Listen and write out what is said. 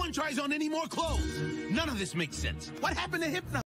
one tries on any more clothes. None of this makes sense. What happened to Hypno?